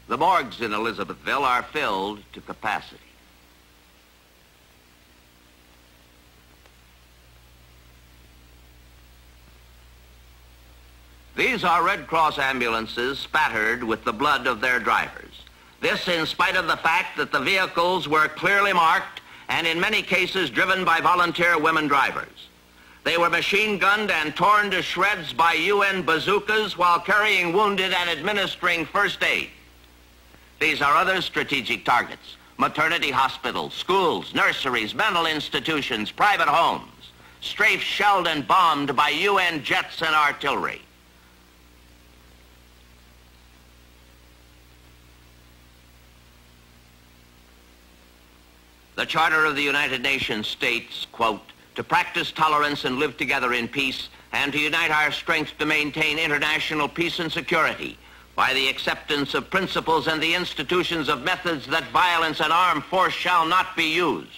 The morgues in Elizabethville are filled to capacity. These are Red Cross ambulances spattered with the blood of their drivers. This in spite of the fact that the vehicles were clearly marked and in many cases driven by volunteer women drivers. They were machine-gunned and torn to shreds by UN bazookas while carrying wounded and administering first aid. These are other strategic targets: maternity hospitals, schools, nurseries, mental institutions, private homes, strafed, shelled, and bombed by UN jets and artillery. The Charter of the United Nations states, quote, "To practice tolerance and live together in peace, and to unite our strength to maintain international peace and security by the acceptance of principles and the institutions of methods that violence and armed force shall not be used."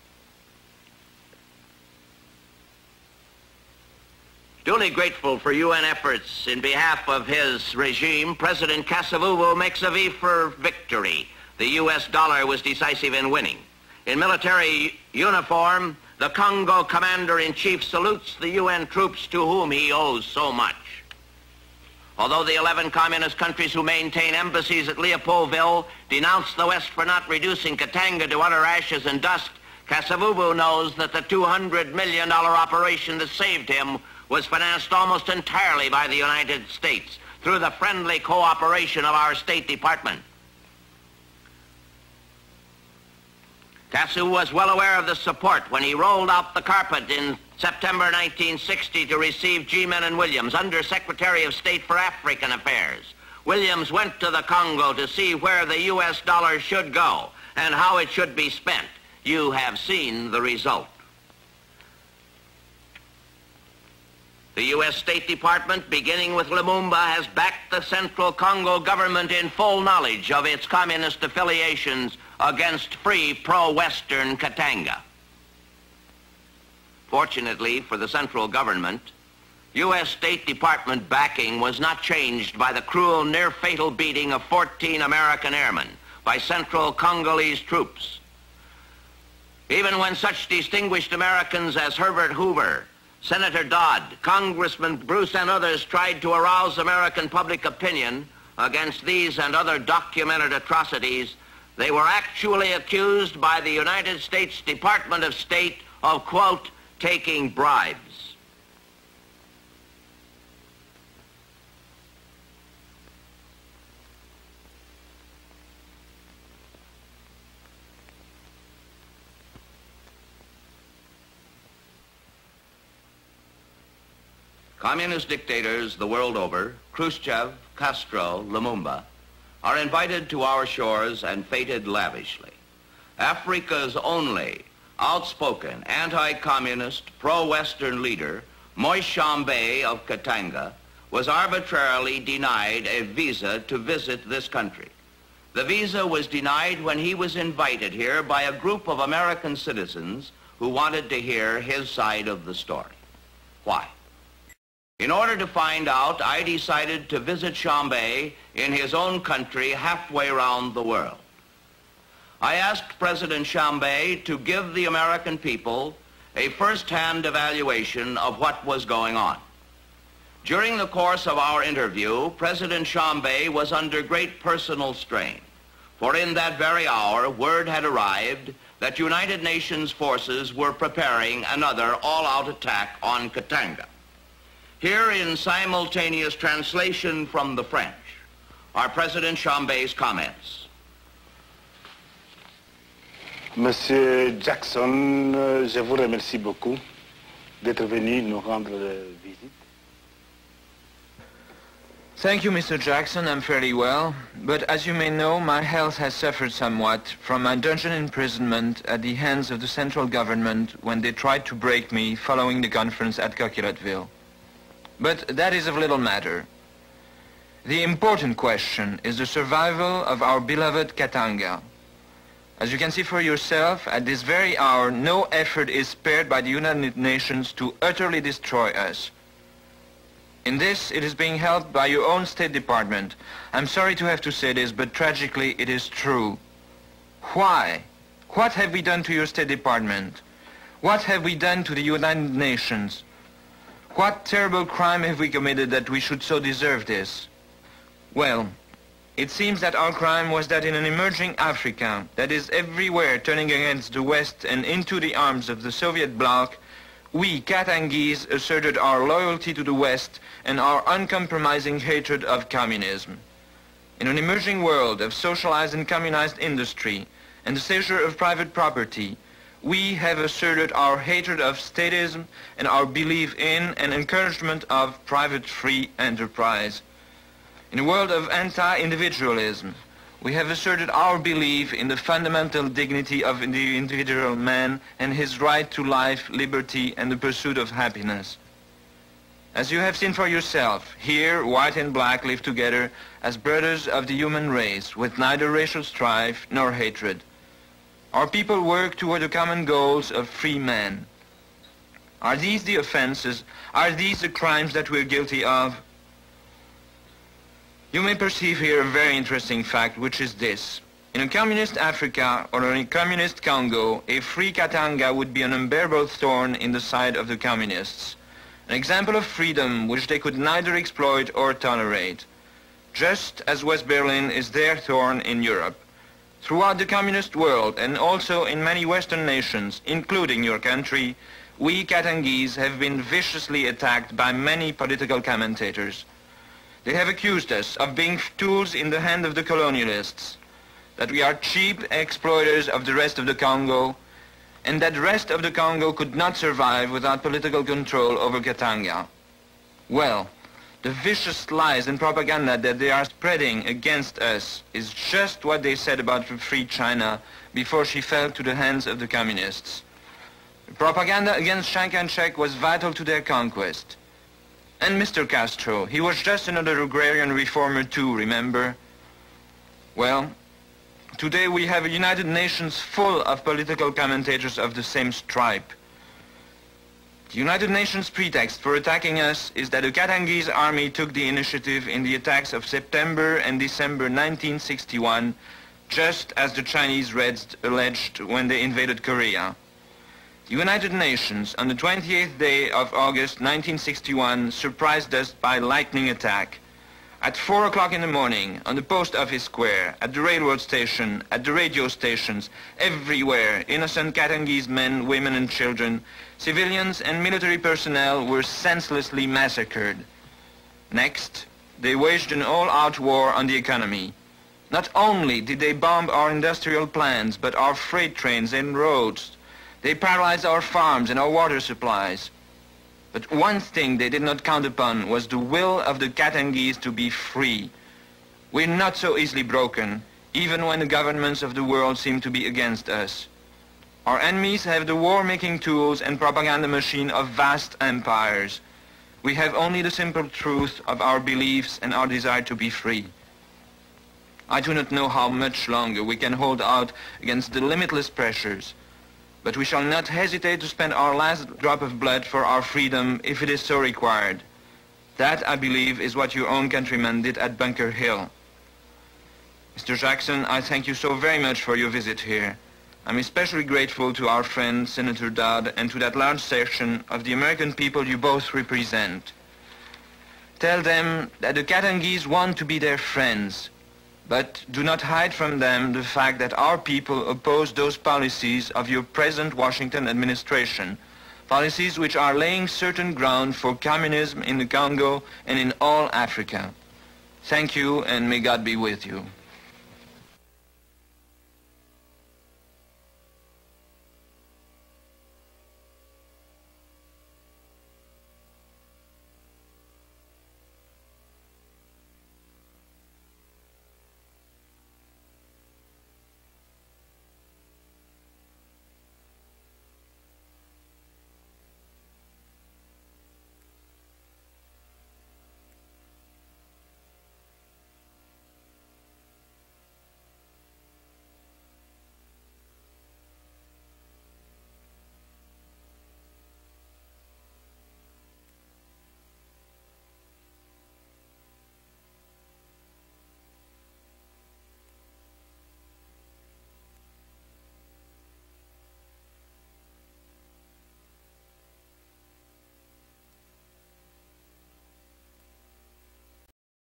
Duly grateful for UN efforts in behalf of his regime, President Kasavubu makes a V for victory. The US dollar was decisive in winning. In military uniform, the Congo commander-in-chief salutes the UN troops to whom he owes so much. Although the 11 communist countries who maintain embassies at Leopoldville denounce the West for not reducing Katanga to utter ashes and dust, Kasavubu knows that the $200 million operation that saved him was financed almost entirely by the United States through the friendly cooperation of our State Department. Kasu was well aware of the support when he rolled out the carpet in September 1960 to receive G. Menon Williams, Under Secretary of State for African Affairs. Williams went to the Congo to see where the US dollar should go and how it should be spent. You have seen the result. The U.S. State Department, beginning with Lumumba, has backed the Central Congo government in full knowledge of its communist affiliations against free pro-Western Katanga. Fortunately for the central government, U.S. State Department backing was not changed by the cruel, near-fatal beating of 14 American airmen by Central Congolese troops. Even when such distinguished Americans as Herbert Hoover, Senator Dodd, Congressman Bruce, and others tried to arouse American public opinion against these and other documented atrocities, they were actually accused by the United States Department of State of, quote, taking bribes. Communist dictators the world over, Khrushchev, Castro, Lumumba, are invited to our shores and feted lavishly. Africa's only outspoken anti-communist, pro-Western leader, Moise Tshombe of Katanga, was arbitrarily denied a visa to visit this country. The visa was denied when he was invited here by a group of American citizens who wanted to hear his side of the story. Why? In order to find out, I decided to visit Tshombe in his own country halfway around the world. I asked President Tshombe to give the American people a first-hand evaluation of what was going on. During the course of our interview, President Tshombe was under great personal strain, for in that very hour, word had arrived that United Nations forces were preparing another all-out attack on Katanga. Here in simultaneous translation from the French are President Tshombe's comments. Monsieur Jackson, je vous remercie beaucoup d'être venu nous rendre visite. Thank you, Mr. Jackson. I'm fairly well, but as you may know, my health has suffered somewhat from my dungeon imprisonment at the hands of the central government when they tried to break me following the conference at Coquilletteville. But that is of little matter. The important question is the survival of our beloved Katanga. As you can see for yourself, at this very hour, no effort is spared by the United Nations to utterly destroy us. In this, it is being helped by your own State Department. I'm sorry to have to say this, but tragically, it is true. Why? What have we done to your State Department? What have we done to the United Nations? What terrible crime have we committed that we should so deserve this? Well, it seems that our crime was that in an emerging Africa that is everywhere turning against the West and into the arms of the Soviet bloc, we, Katangese, asserted our loyalty to the West and our uncompromising hatred of communism. In an emerging world of socialized and communized industry and the seizure of private property, we have asserted our hatred of statism and our belief in and encouragement of private free enterprise. In a world of anti-individualism, we have asserted our belief in the fundamental dignity of the individual man and his right to life, liberty, and the pursuit of happiness. As you have seen for yourself, here white and black live together as brothers of the human race, with neither racial strife nor hatred. Our people work toward the common goals of free men. Are these the offenses? Are these the crimes that we're guilty of? You may perceive here a very interesting fact, which is this. In a communist Africa or in a communist Congo, a free Katanga would be an unbearable thorn in the side of the communists. An example of freedom which they could neither exploit or tolerate. Just as West Berlin is their thorn in Europe. Throughout the communist world and also in many Western nations, including your country, we Katangese have been viciously attacked by many political commentators. They have accused us of being tools in the hand of the colonialists, that we are cheap exploiters of the rest of the Congo, and that the rest of the Congo could not survive without political control over Katanga. Well, the vicious lies and propaganda that they are spreading against us is just what they said about free China before she fell to the hands of the communists. The propaganda against Chiang Kai-shek was vital to their conquest. And Mr. Castro, he was just another agrarian reformer too, remember? Well, today we have a United Nations full of political commentators of the same stripe. The United Nations pretext for attacking us is that the Katangese army took the initiative in the attacks of September and December 1961, just as the Chinese Reds alleged when they invaded Korea. The United Nations, on the 28th day of August 1961, surprised us by lightning attack. At 4 o'clock in the morning, on the post office square, at the railroad station, at the radio stations, everywhere, innocent Katangese men, women and children, civilians and military personnel were senselessly massacred. Next, they waged an all-out war on the economy. Not only did they bomb our industrial plants, but our freight trains and roads. They paralyzed our farms and our water supplies. But one thing they did not count upon was the will of the Katangese to be free. We're not so easily broken, even when the governments of the world seem to be against us. Our enemies have the war-making tools and propaganda machine of vast empires. We have only the simple truth of our beliefs and our desire to be free. I do not know how much longer we can hold out against the limitless pressures. But we shall not hesitate to spend our last drop of blood for our freedom if it is so required. That, I believe, is what your own countrymen did at Bunker Hill. Mr. Jackson, I thank you so very much for your visit here. I'm especially grateful to our friend, Senator Dodd, and to that large section of the American people you both represent. Tell them that the Katangese want to be their friends, but do not hide from them the fact that our people oppose those policies of your present Washington administration, policies which are laying certain ground for communism in the Congo and in all Africa. Thank you, and may God be with you.